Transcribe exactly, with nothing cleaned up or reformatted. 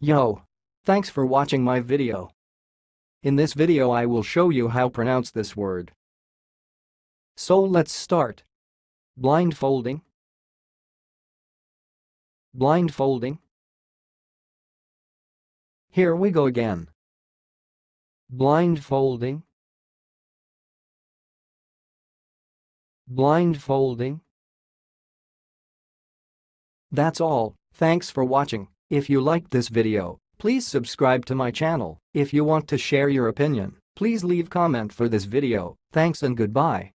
Yo! Thanks for watching my video. In this video I will show you how to pronounce this word. So let's start. Blindfolding. Blindfolding. Here we go again. Blindfolding. Blindfolding. That's all. Thanks for watching. If you liked this video, please subscribe to my channel. If you want to share your opinion, please leave comment for this video. Thanks and goodbye.